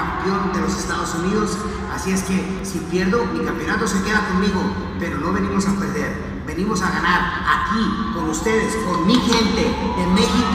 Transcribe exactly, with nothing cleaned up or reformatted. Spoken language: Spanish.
campeón de los Estados Unidos. Así es que si pierdo, mi campeonato se queda conmigo, pero no venimos a perder, venimos a ganar aquí con ustedes, con mi gente de México.